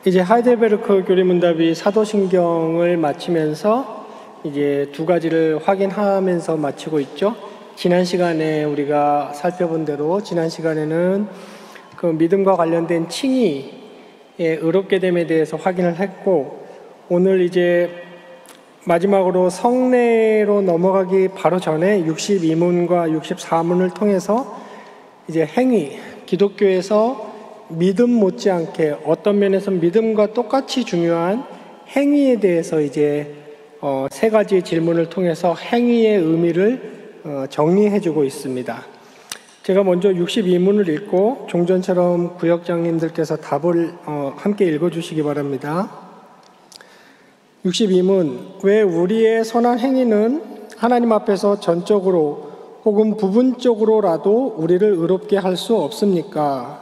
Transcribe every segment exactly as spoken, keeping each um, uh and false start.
이제 하이델베르크 교리문답이 사도신경을 마치면서 이제 두 가지를 확인하면서 마치고 있죠. 지난 시간에 우리가 살펴본 대로 지난 시간에는 그 믿음과 관련된 칭의의 의롭게 됨에 대해서 확인을 했고, 오늘 이제 마지막으로 성례로 넘어가기 바로 전에 육십이 문과 육십사 문을 통해서 이제 행위, 기독교에서 믿음 못지않게 어떤 면에서 믿음과 똑같이 중요한 행위에 대해서 이제 어, 세 가지 질문을 통해서 행위의 의미를 어, 정리해주고 있습니다. 제가 먼저 육십이 문을 읽고 종전처럼 구역장님들께서 답을 어, 함께 읽어주시기 바랍니다. 육십이 문, 왜 우리의 선한 행위는 하나님 앞에서 전적으로 혹은 부분적으로라도 우리를 의롭게 할 수 없습니까?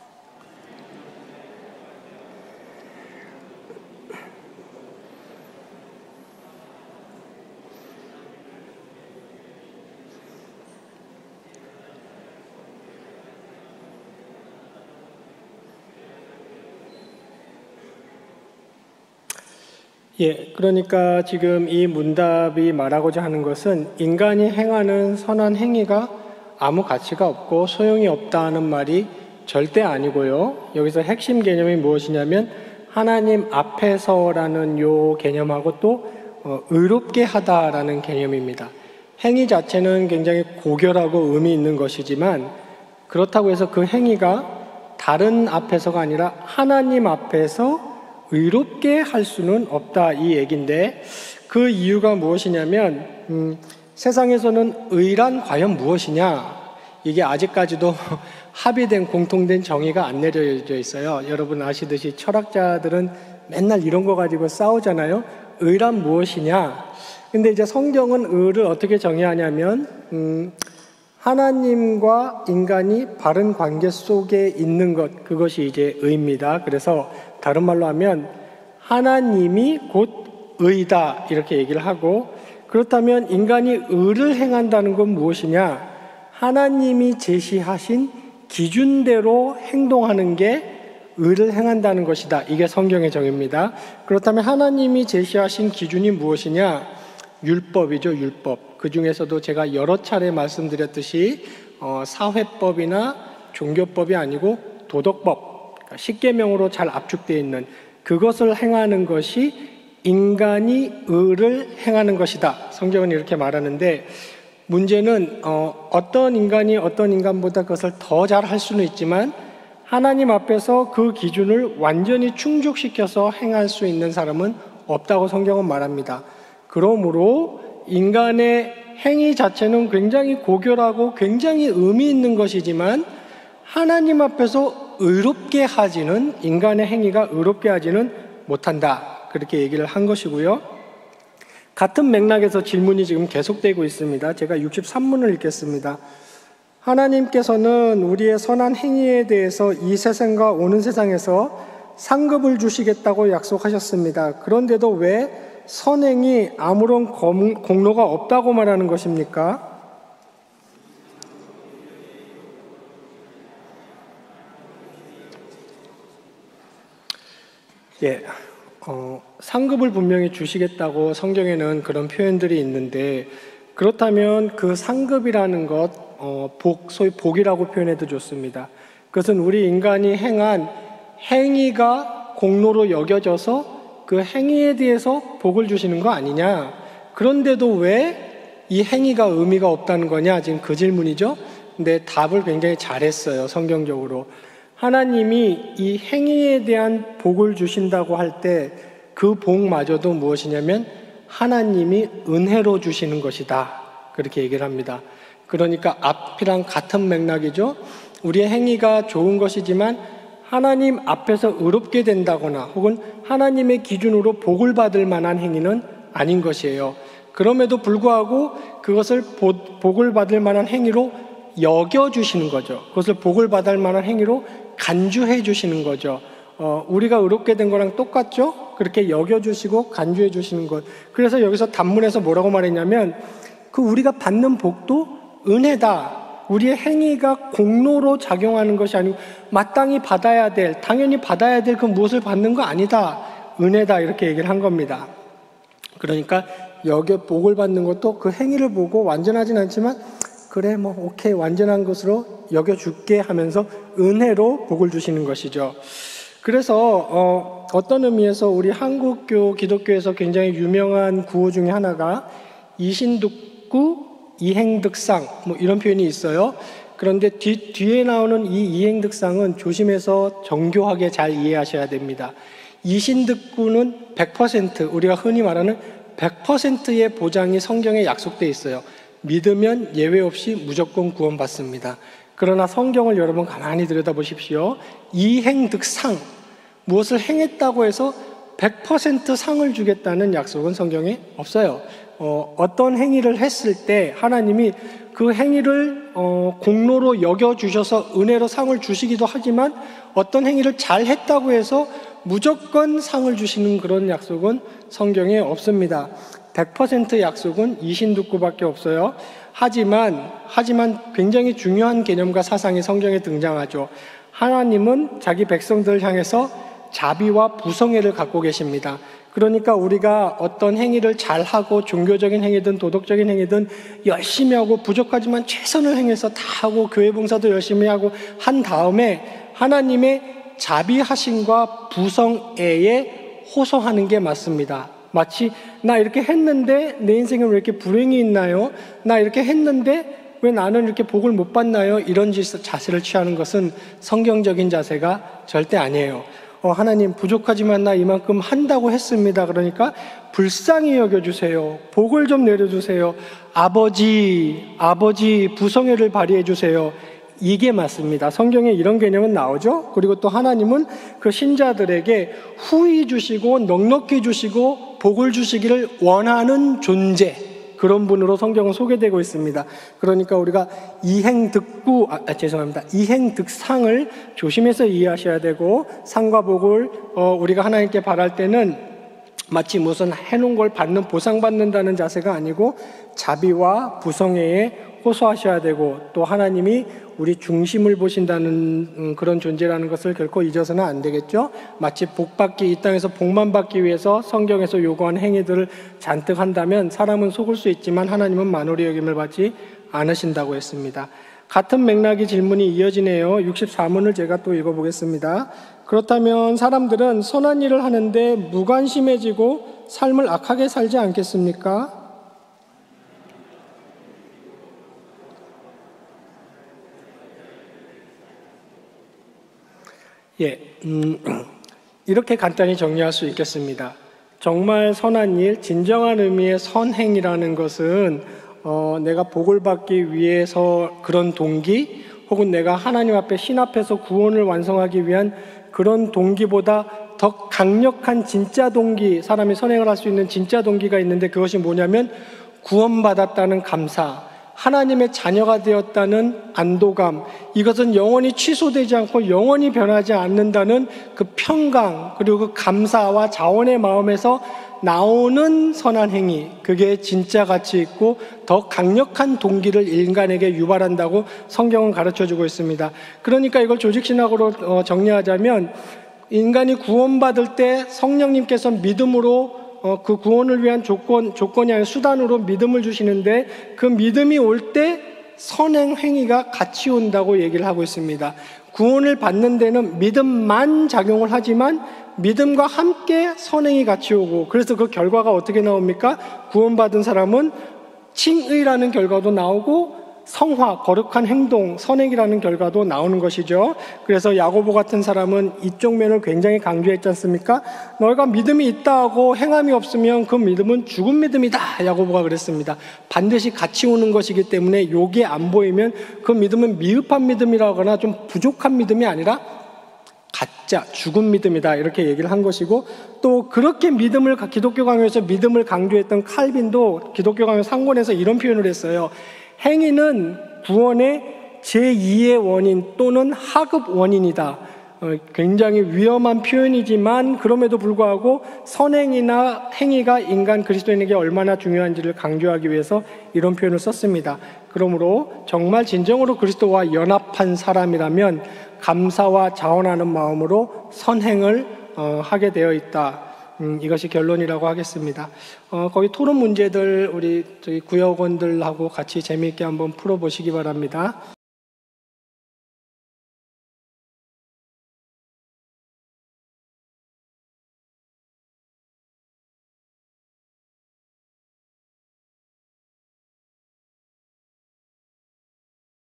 예, 그러니까 지금 이 문답이 말하고자 하는 것은 인간이 행하는 선한 행위가 아무 가치가 없고 소용이 없다는 말이 절대 아니고요. 여기서 핵심 개념이 무엇이냐면 하나님 앞에서라는 요 개념하고 또 어, 의롭게 하다라는 개념입니다. 행위 자체는 굉장히 고결하고 의미 있는 것이지만 그렇다고 해서 그 행위가 다른 앞에서가 아니라 하나님 앞에서 의롭게 할 수는 없다, 이 얘기인데, 그 이유가 무엇이냐면 음, 세상에서는 의란 과연 무엇이냐, 이게 아직까지도 합의된 공통된 정의가 안 내려져 있어요. 여러분 아시듯이 철학자들은 맨날 이런 거 가지고 싸우잖아요. 의란 무엇이냐. 근데 이제 성경은 의를 어떻게 정의하냐면 음, 하나님과 인간이 바른 관계 속에 있는 것, 그것이 이제 의입니다. 그래서 다른 말로 하면 하나님이 곧 의다, 이렇게 얘기를 하고, 그렇다면 인간이 의를 행한다는 건 무엇이냐? 하나님이 제시하신 기준대로 행동하는 게 의를 행한다는 것이다. 이게 성경의 정의입니다. 그렇다면 하나님이 제시하신 기준이 무엇이냐? 율법이죠, 율법. 그 중에서도 제가 여러 차례 말씀드렸듯이 어, 사회법이나 종교법이 아니고 도덕법, 십계명으로 잘 압축되어 있는 그것을 행하는 것이 인간이 의를 행하는 것이다. 성경은 이렇게 말하는데, 문제는 어, 어떤 인간이 어떤 인간보다 그것을 더 잘 할 수는 있지만 하나님 앞에서 그 기준을 완전히 충족시켜서 행할 수 있는 사람은 없다고 성경은 말합니다. 그러므로 인간의 행위 자체는 굉장히 고결하고 굉장히 의미 있는 것이지만 하나님 앞에서 의롭게 하지는, 인간의 행위가 의롭게 하지는 못한다, 그렇게 얘기를 한 것이고요. 같은 맥락에서 질문이 지금 계속되고 있습니다. 제가 육십삼 문을 읽겠습니다. 하나님께서는 우리의 선한 행위에 대해서 이 세상과 오는 세상에서 상급을 주시겠다고 약속하셨습니다. 그런데도 왜 선행이 아무런 공로가 없다고 말하는 것입니까? 예, 어, 상급을 분명히 주시겠다고 성경에는 그런 표현들이 있는데, 그렇다면 그 상급이라는 것, 어, 복, 소위 복이라고 표현해도 좋습니다. 그것은 우리 인간이 행한 행위가 공로로 여겨져서 그 행위에 대해서 복을 주시는 거 아니냐. 그런데도 왜 이 행위가 의미가 없다는 거냐, 지금 그 질문이죠. 근데 답을 굉장히 잘했어요, 성경적으로. 하나님이 이 행위에 대한 복을 주신다고 할 때 그 복마저도 무엇이냐면 하나님이 은혜로 주시는 것이다, 그렇게 얘기를 합니다. 그러니까 앞이랑 같은 맥락이죠. 우리의 행위가 좋은 것이지만 하나님 앞에서 의롭게 된다거나 혹은 하나님의 기준으로 복을 받을 만한 행위는 아닌 것이에요. 그럼에도 불구하고 그것을 복을 받을 만한 행위로 여겨주시는 거죠. 그것을 복을 받을 만한 행위로 간주해 주시는 거죠. 어, 우리가 의롭게 된 거랑 똑같죠? 그렇게 여겨주시고 간주해 주시는 것. 그래서 여기서 단문에서 뭐라고 말했냐면 그 우리가 받는 복도 은혜다. 우리의 행위가 공로로 작용하는 것이 아니고 마땅히 받아야 될, 당연히 받아야 될 그 무엇을 받는 거 아니다. 은혜다 이렇게 얘기를 한 겁니다. 그러니까 여기에 복을 받는 것도 그 행위를 보고 완전하진 않지만 그래 뭐 오케이 완전한 것으로 여겨줄게 하면서 은혜로 복을 주시는 것이죠. 그래서 어, 어떤 의미에서 우리 한국교 기독교에서 굉장히 유명한 구호 중에 하나가 이신득구 이행득상 뭐 이런 표현이 있어요. 그런데 뒤, 뒤에 나오는 이 이행득상은 조심해서 정교하게 잘 이해하셔야 됩니다. 이신득구는 백 퍼센트 우리가 흔히 말하는 백 퍼센트의 보장이 성경에 약속되어 있어요. 믿으면 예외 없이 무조건 구원받습니다. 그러나 성경을 여러분 가만히 들여다보십시오. 이행득상, 무엇을 행했다고 해서 백 퍼센트 상을 주겠다는 약속은 성경에 없어요. 어, 어떤 행위를 했을 때 하나님이 그 행위를 어, 공로로 여겨주셔서 은혜로 상을 주시기도 하지만 어떤 행위를 잘 했다고 해서 무조건 상을 주시는 그런 약속은 성경에 없습니다. 백 퍼센트 약속은 이신득구밖에 없어요. 하지만 하지만 굉장히 중요한 개념과 사상이 성경에 등장하죠. 하나님은 자기 백성들을 향해서 자비와 부성애를 갖고 계십니다. 그러니까 우리가 어떤 행위를 잘하고 종교적인 행위든 도덕적인 행위든 열심히 하고 부족하지만 최선을 행해서 다 하고 교회 봉사도 열심히 하고 한 다음에 하나님의 자비하심과 부성애에 호소하는 게 맞습니다. 마치 나 이렇게 했는데 내 인생에 왜 이렇게 불행이 있나요? 나 이렇게 했는데 왜 나는 이렇게 복을 못 받나요? 이런 자세를 취하는 것은 성경적인 자세가 절대 아니에요. 어, 하나님 부족하지만 나 이만큼 한다고 했습니다. 그러니까 불쌍히 여겨주세요. 복을 좀 내려주세요. 아버지, 아버지 부성애를 발휘해 주세요. 이게 맞습니다. 성경에 이런 개념은 나오죠. 그리고 또 하나님은 그 신자들에게 후히 주시고 넉넉히 주시고 복을 주시기를 원하는 존재, 그런 분으로 성경은 소개되고 있습니다. 그러니까 우리가 이행득구, 아, 아 죄송합니다. 이행득상을 조심해서 이해하셔야 되고 상과 복을 어, 우리가 하나님께 바랄 때는 마치 무슨 해놓은 걸 받는 보상받는다는 자세가 아니고 자비와 부성애에 호소하셔야 되고 또 하나님이 우리 중심을 보신다는 그런 존재라는 것을 결코 잊어서는 안 되겠죠. 마치 복받기, 이 땅에서 복만 받기 위해서 성경에서 요구한 행위들을 잔뜩 한다면 사람은 속을 수 있지만 하나님은 만홀히 여김을 받지 않으신다고 했습니다. 같은 맥락의 질문이 이어지네요. 육십사 문을 제가 또 읽어보겠습니다. 그렇다면 사람들은 선한 일을 하는데 무관심해지고 삶을 악하게 살지 않겠습니까? 예, 음, 이렇게 간단히 정리할 수 있겠습니다. 정말 선한 일, 진정한 의미의 선행이라는 것은 어, 내가 복을 받기 위해서 그런 동기, 혹은 내가 하나님 앞에 신 앞에서 구원을 완성하기 위한 그런 동기보다 더 강력한 진짜 동기, 사람이 선행을 할 수 있는 진짜 동기가 있는데 그것이 뭐냐면 구원받았다는 감사, 하나님의 자녀가 되었다는 안도감, 이것은 영원히 취소되지 않고 영원히 변하지 않는다는 그 평강, 그리고 그 감사와 자원의 마음에서 나오는 선한 행위, 그게 진짜 가치 있고 더 강력한 동기를 인간에게 유발한다고 성경은 가르쳐주고 있습니다. 그러니까 이걸 조직신학으로 정리하자면 인간이 구원받을 때 성령님께서 믿음으로 어, 그 구원을 위한 조건, 조건이 아니라 수단으로 믿음을 주시는데 그 믿음이 올 때 선행 행위가 같이 온다고 얘기를 하고 있습니다. 구원을 받는 데는 믿음만 작용을 하지만 믿음과 함께 선행이 같이 오고, 그래서 그 결과가 어떻게 나옵니까? 구원받은 사람은 칭의라는 결과도 나오고 성화, 거룩한 행동, 선행이라는 결과도 나오는 것이죠. 그래서 야고보 같은 사람은 이쪽 면을 굉장히 강조했지 않습니까? 너희가 믿음이 있다 하고 행함이 없으면 그 믿음은 죽은 믿음이다, 야고보가 그랬습니다. 반드시 같이 오는 것이기 때문에 요게 안 보이면 그 믿음은 미흡한 믿음이라거나 좀 부족한 믿음이 아니라 가짜, 죽은 믿음이다, 이렇게 얘기를 한 것이고, 또 그렇게 믿음을, 기독교 강요에서 믿음을 강조했던 칼빈도 기독교 강요 상권에서 이런 표현을 했어요. 행위는 구원의 제이의 원인 또는 하급 원인이다. 어, 굉장히 위험한 표현이지만 그럼에도 불구하고 선행이나 행위가 인간 그리스도인에게 얼마나 중요한지를 강조하기 위해서 이런 표현을 썼습니다. 그러므로 정말 진정으로 그리스도와 연합한 사람이라면 감사와 자원하는 마음으로 선행을 어, 하게 되어 있다. 음, 이것이 결론이라고 하겠습니다. 어, 거기 토론 문제들 우리 저기 구역원들하고 같이 재미있게 한번 풀어보시기 바랍니다.